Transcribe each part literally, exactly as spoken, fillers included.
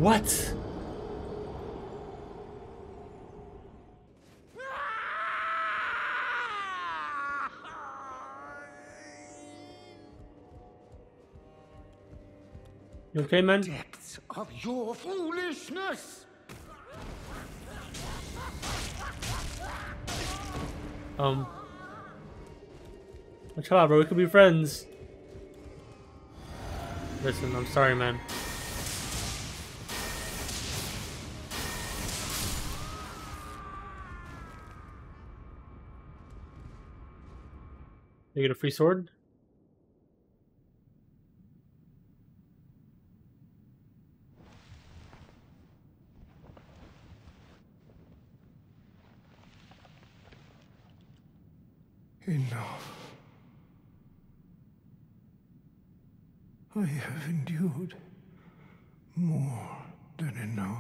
What? You okay, man? Depths of your foolishness. Um. Chill out, bro. We could be friends. Listen, I'm sorry, man. You get a free sword? Enough. I have endured more than enough.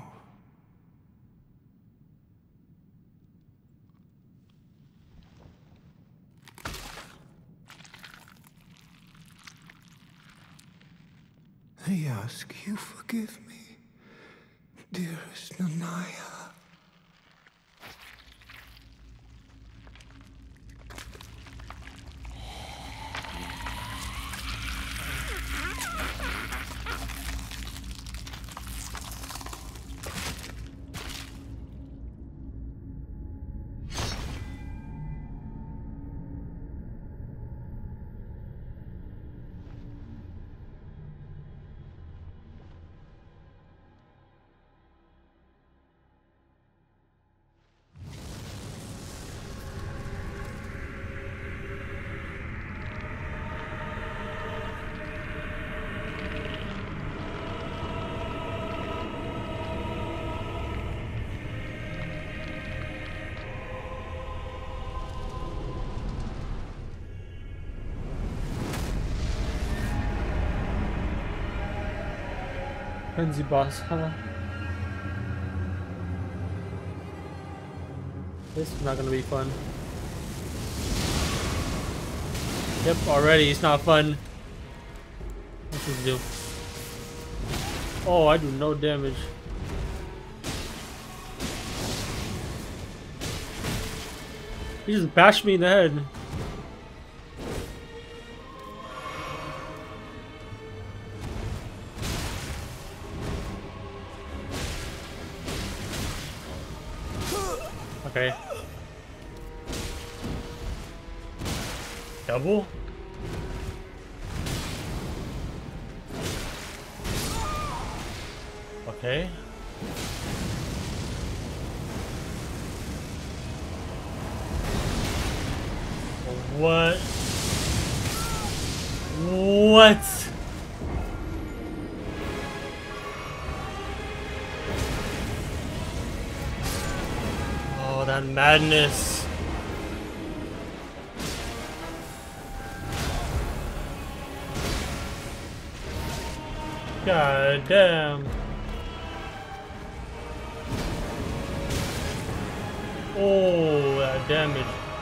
I ask you forgive me, dearest Nanaya. Frenzy boss, huh? This is not gonna be fun. Yep, already it's not fun. What's this do? Oh, I do no damage. He just bashed me in the head. Okay. Double? Okay. What? What? Oh, that madness. God damn. Oh, that damage.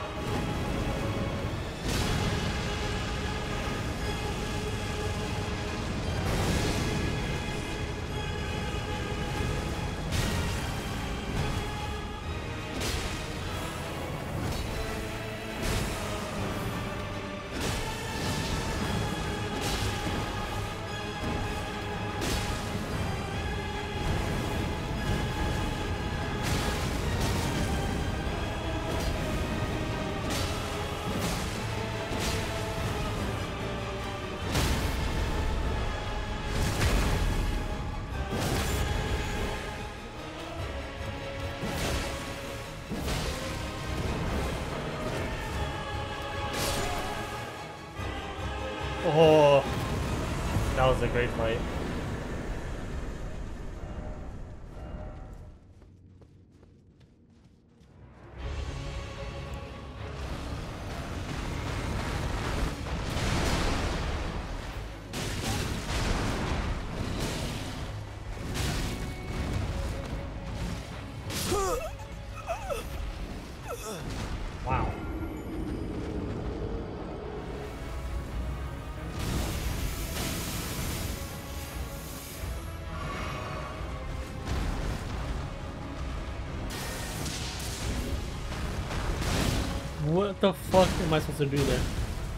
Oh, that was a great fight. Wow. What the fuck am I supposed to do there?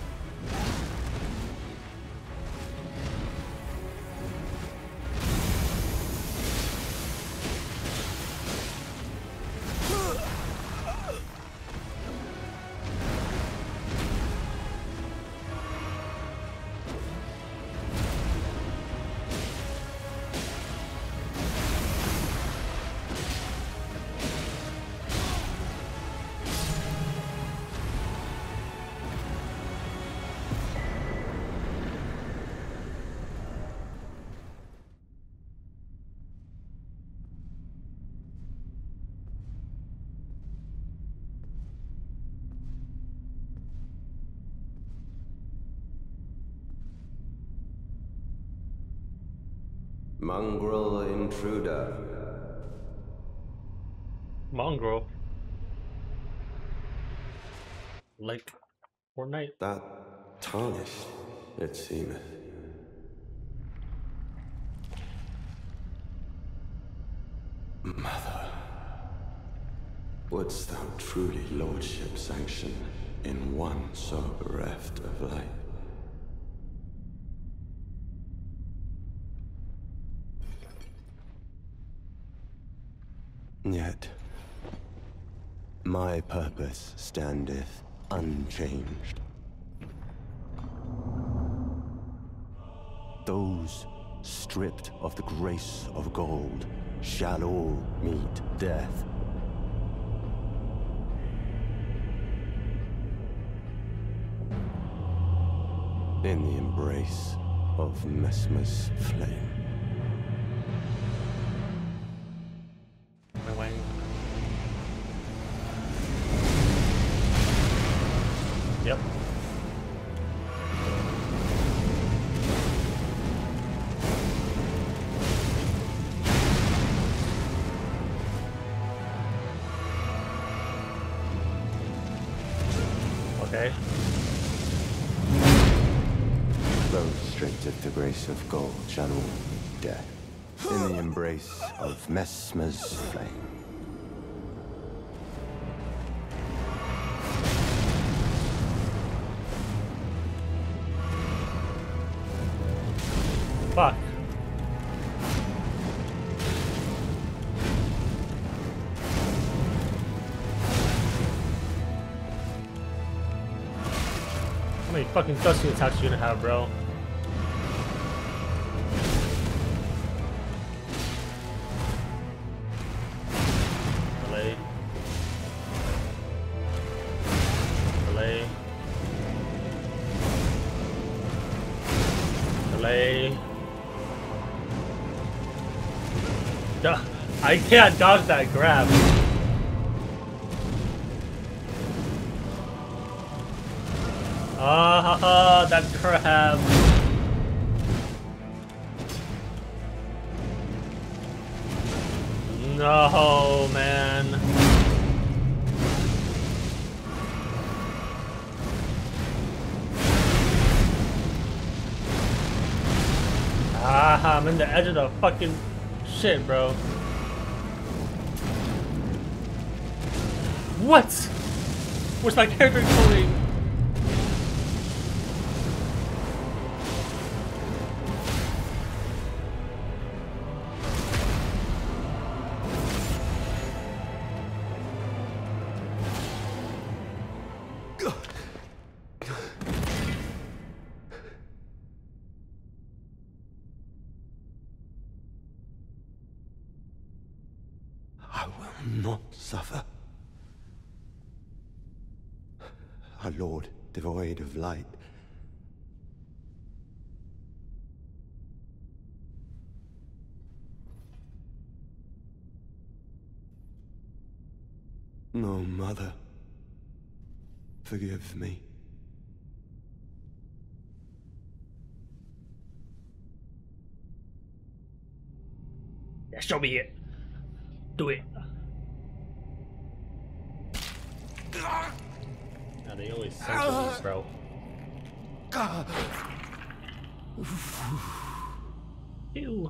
Mongrel intruder. Mongrel. Like Fortnite. That tarnished, it seemeth. Mother, wouldst thou truly lordship sanction in one so bereft of light? Yet, my purpose standeth unchanged. Those stripped of the grace of gold shall all meet death. In the embrace of Mesmer's flame. Yep. Okay. Those stripped of the grace of gold shall all meet death. In the embrace of Mesmer's flame. Fuck. How many fucking dusty attacks you gonna have, bro? Delay. Delay. Delay. Duh. I can't dodge that grab. Ah, ha, ha, that crab. No, man. Ah, I'm in the edge of the fucking shit, bro. What? What's my character going? I will not suffer. A lord devoid of light. No, mother. Forgive me. Yeah, show me it. Do it. Now they always censor these, bro. Ew.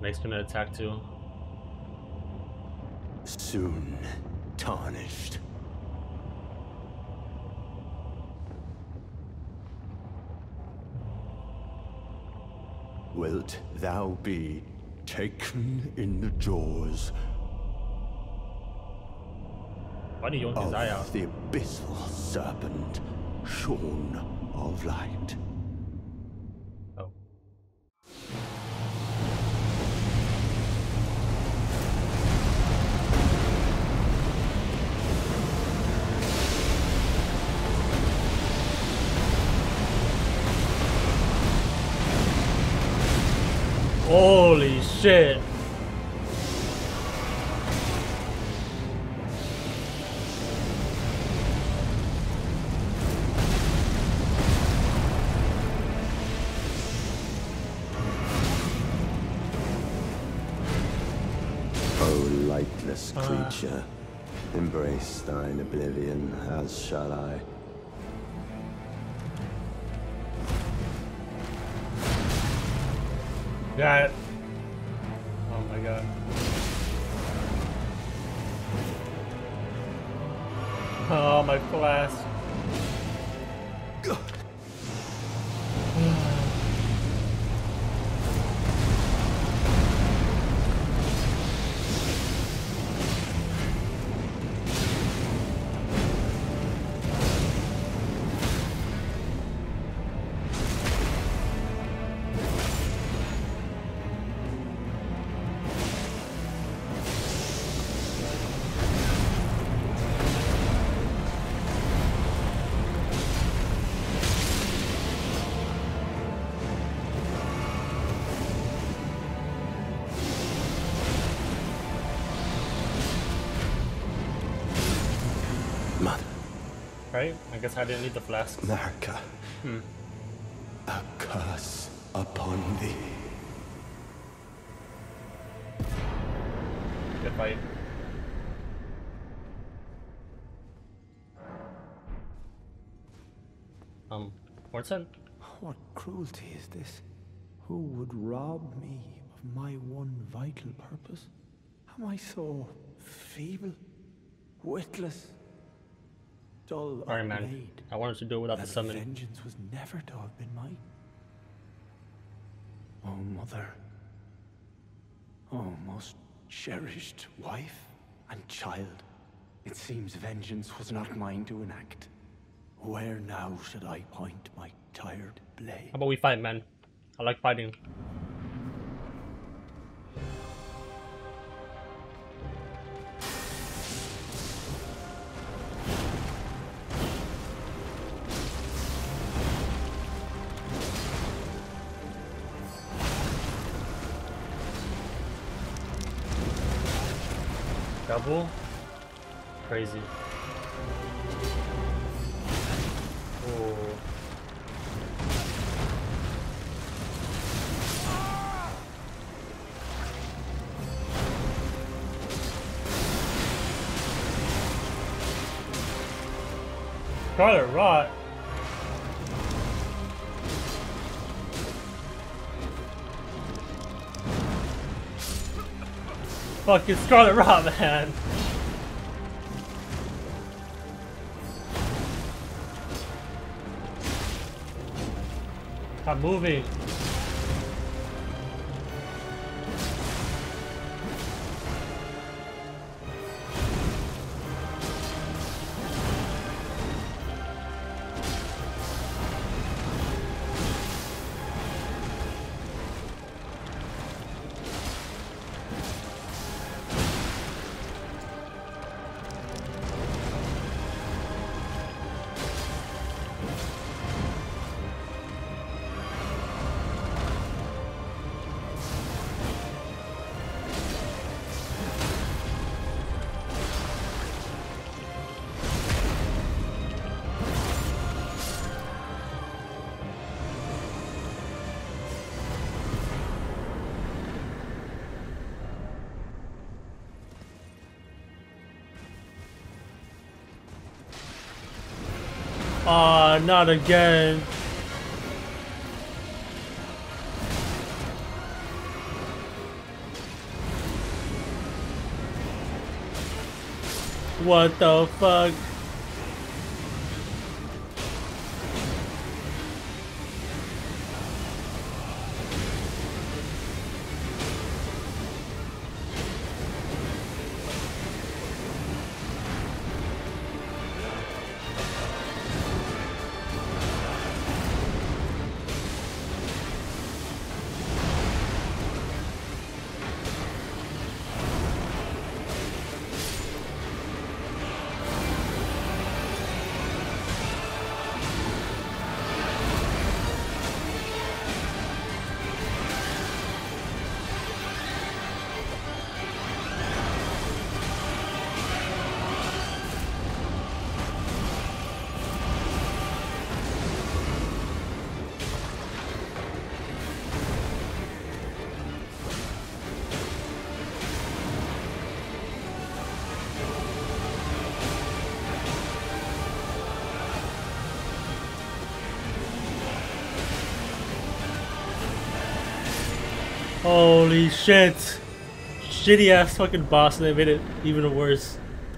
Snake's gonna attack too. Soon tarnished. Wilt thou be taken in the jaws Why do you yank his eye out? of the abyssal serpent, shorn of light? Oh. Holy shit. Lightless creature, uh. embrace thine oblivion, as shall I. Got it. Oh my god. Oh, my flask. Right? I guess I didn't need the flask. America. Hmm. A curse upon thee. Good fight. Um, Morton? What cruelty is this? Who would rob me of my one vital purpose? Am I so feeble, witless? Sorry, man. I wanted to do it without the summon. Vengeance was never to have been mine. Oh, mother. Oh, most cherished wife and child. It seems vengeance was not mine to enact. Where now should I point my tired blade? How about we fight, man? I like fighting. Double? Crazy. Oh. Scarlet Rot. Fucking Scarlet Rot, man. Stop moving. Aw, uh, not again. What the fuck? Holy shit. Shitty ass fucking boss, and they made it even worse.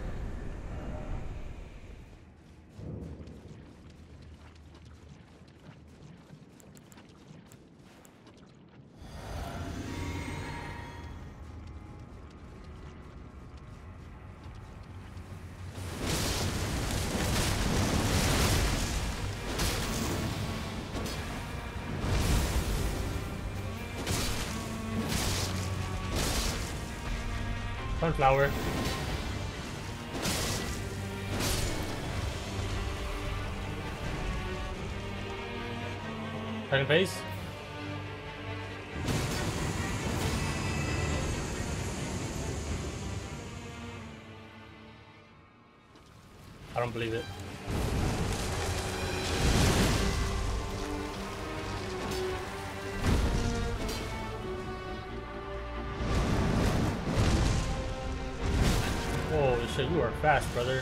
Sunflower. Second base. I don't believe it. Holy shit, you are fast, brother.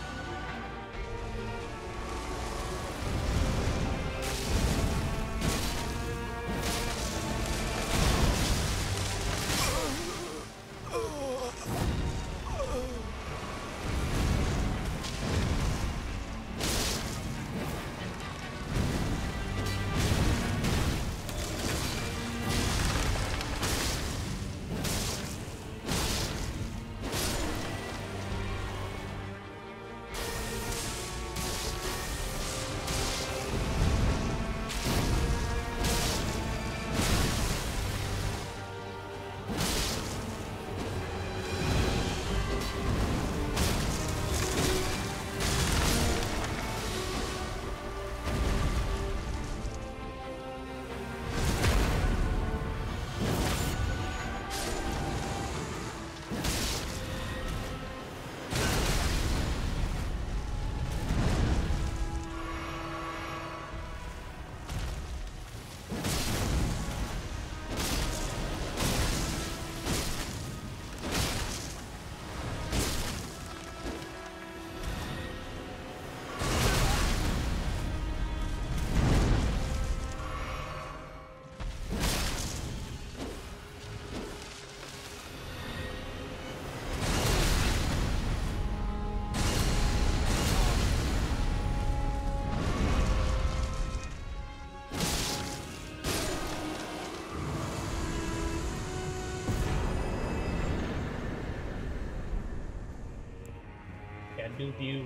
Do you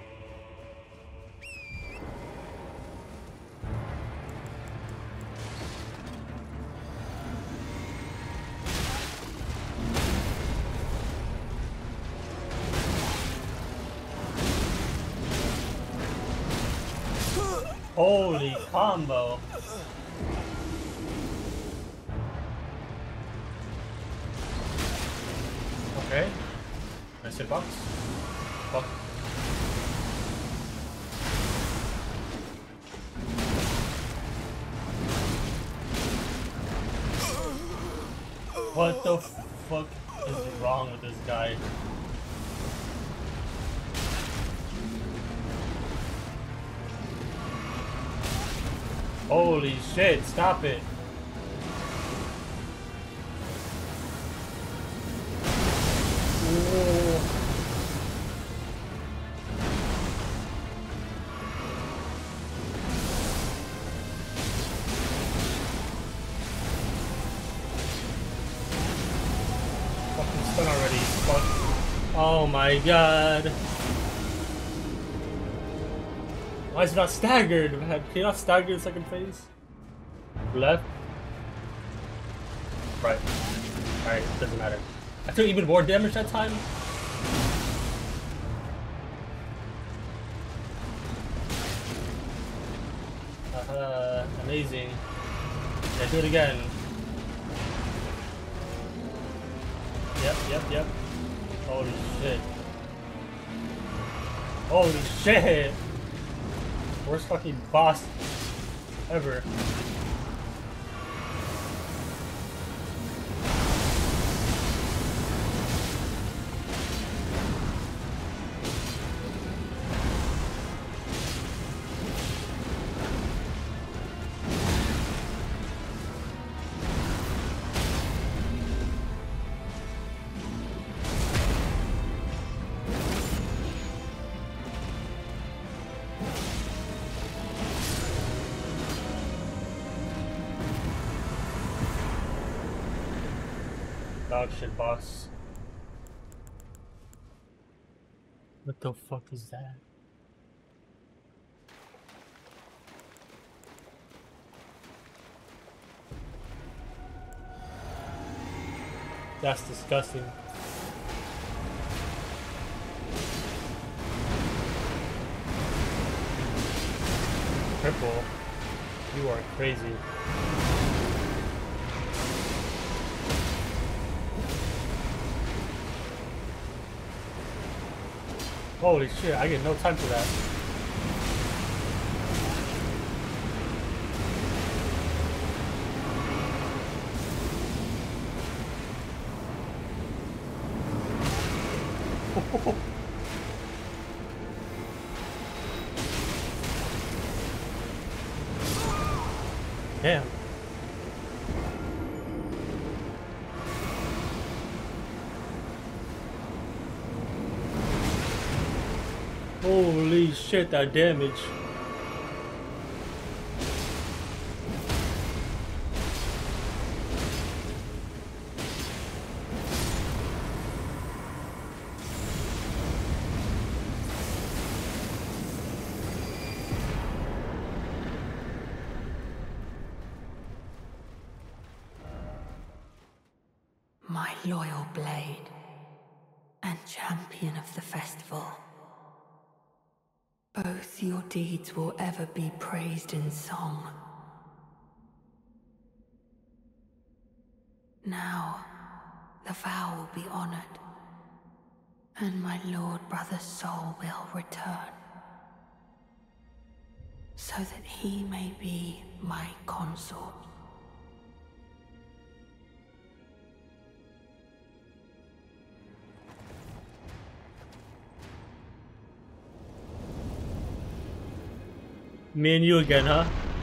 holy combo. Okay. Nice hitbox. Fuck. What the fuck is wrong with this guy? Holy shit, stop it. Ooh. Oh my god. Why is it not staggered, man? Can you not stagger the second phase? Left? Right. Alright, doesn't matter. I took even more damage that time. Uh, amazing. Yeah, do it again. Yep, yep, yep. Holy shit. Holy shit! Worst fucking boss ever. Dog shit boss. What the fuck is that? That's disgusting. Triple. You are crazy. Holy shit, I get no time for that. Damn. Holy shit, that damage. My loyal blade and champion of the festival. Both your deeds will ever be praised in song. Now, the vow will be honored, and my lord brother's soul will return, so that he may be my consort. Me and you again, huh?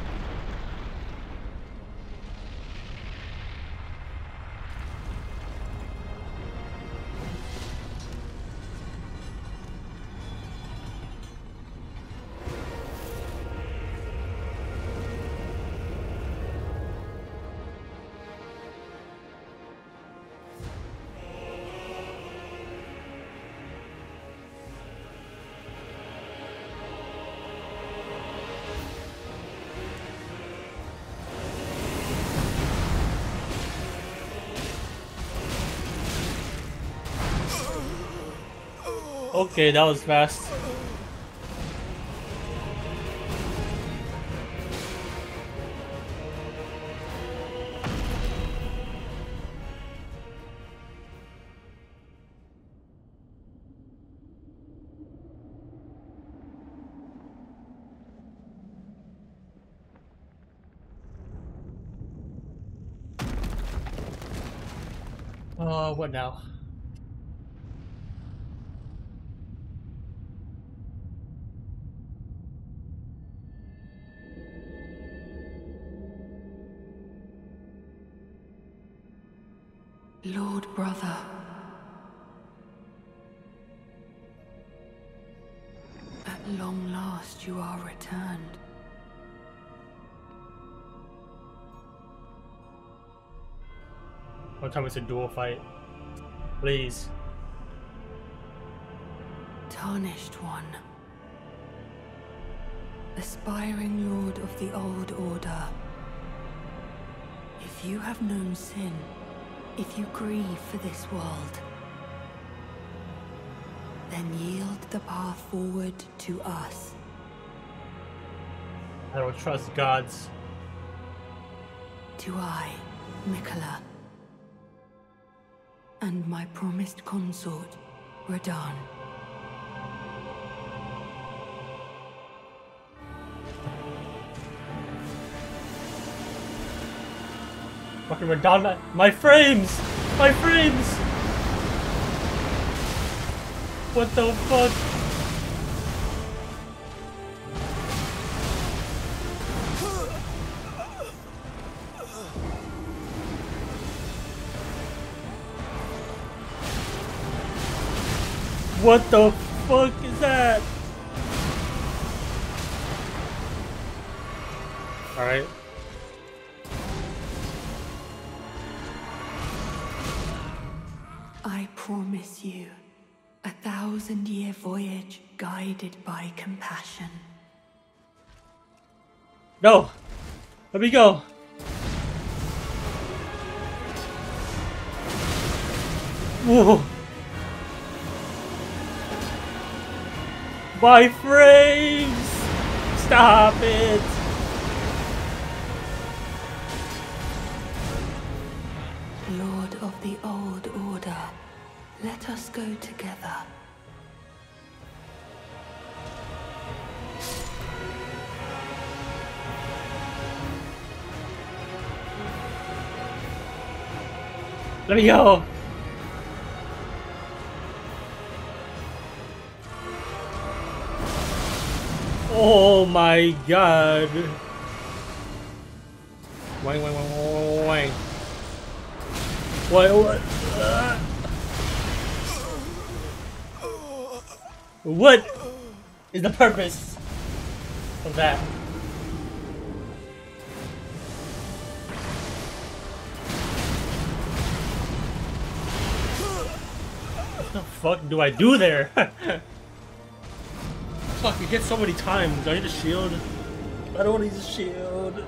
Okay, that was fast. Uh, what now? Lord brother, at long last you are returned. One time it's a dual fight. Please. Tarnished One. Aspiring Lord of the Old Order. If you have known sin, if you grieve for this world, then yield the path forward to us. I don't trust gods. To I, Miquella, and my promised consort, Radahn. Fucking Madonna, my frames! My frames! What the fuck? What the fuck is that? Alright. I promise you a thousand-year voyage guided by compassion. No! Let me go! Whoa! My frames! Stop it! Lord of the Old Order, let us go together. Let me go! Oh my god! Wang, wang, wang, wang, wang. What? What? Uh. What is the purpose of that? What the fuck do I do there? Fuck, we hit so many times. Do I need a shield? I don't need a shield.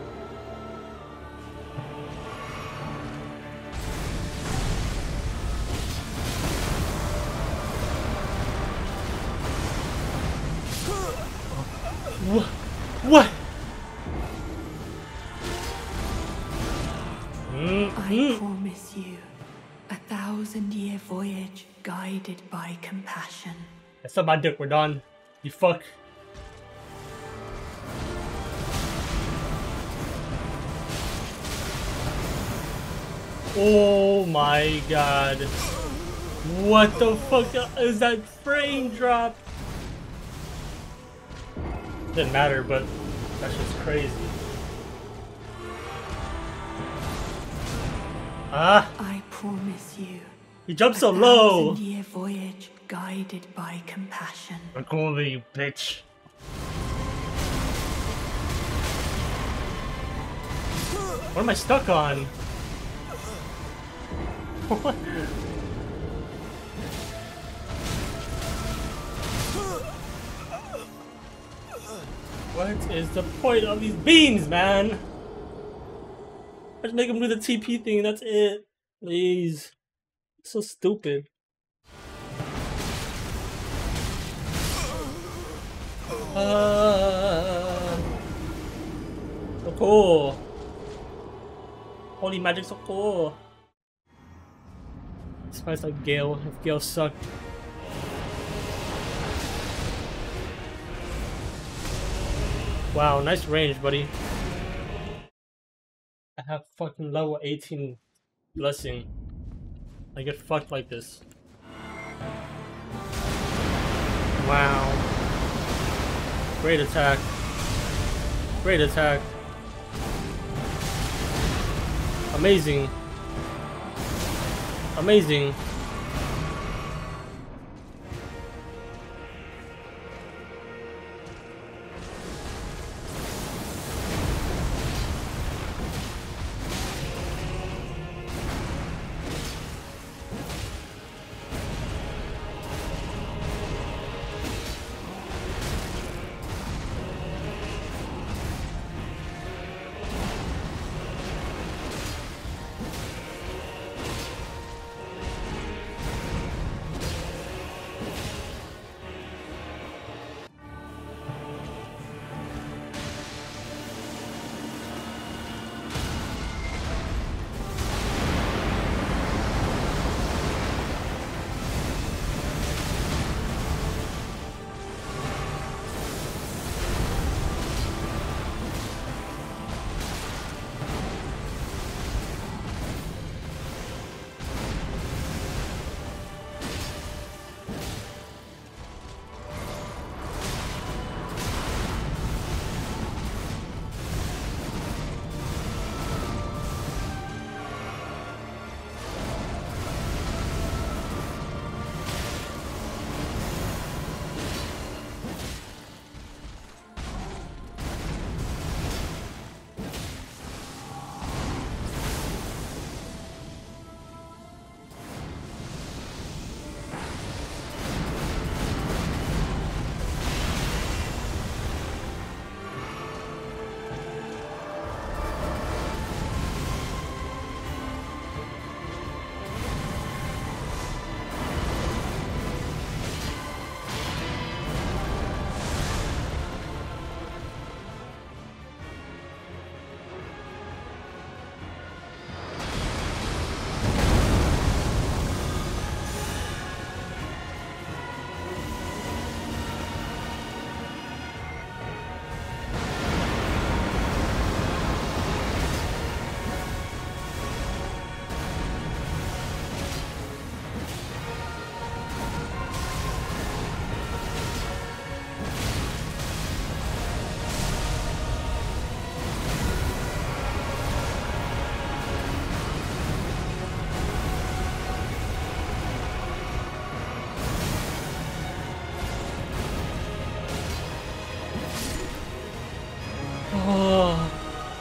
What? What? I promise you a thousand-year voyage guided by compassion. That's not my dick. We're done. You fuck. Oh my god. What the fuck is that frame drop? Didn't matter, but that's just crazy. Ah! I promise you. You jumped so low! A thousand-year voyage guided by compassion. I'm cool with you, bitch. What am I stuck on? What? What is the point of these beams, man? Just make them do the T P thing, that's it. Please. So stupid. Uh, so cool. Holy magic, so cool. This guy's like Gale, if Gale sucked. Wow, nice range, buddy. I have fucking level eighteen blessing. I get fucked like this. Wow. Great attack. Great attack. Amazing. Amazing.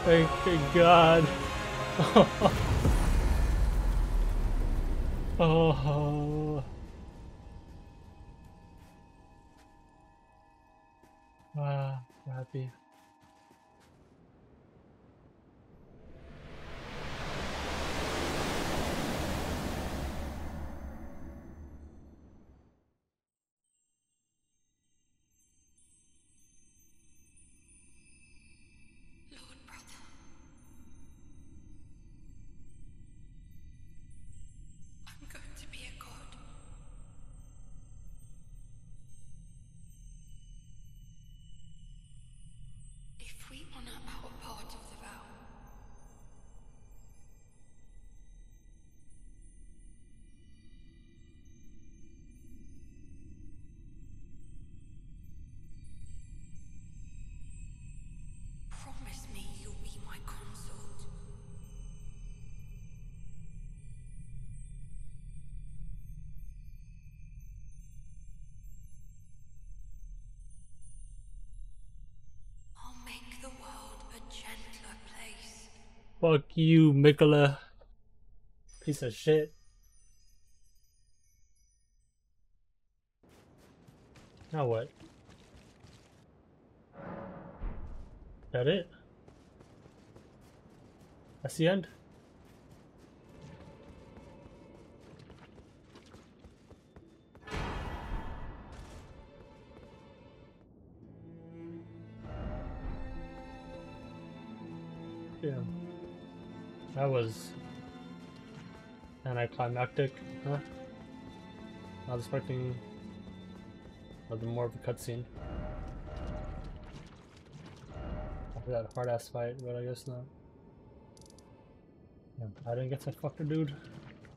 Thank God. Oh. Wow, I'm happy. Lord brother. I'm going to be a god. If we honor our part of the vow, promise me you'll be my consort. I'll make the world a gentler place. Fuck you, Miquella. Piece of shit. Now what? That it? That's the end? Yeah. That was anticlimactic, huh? I was expecting nothing more of a cutscene. After that hard ass fight, but I guess not. Yeah, I didn't get that fucker, dude.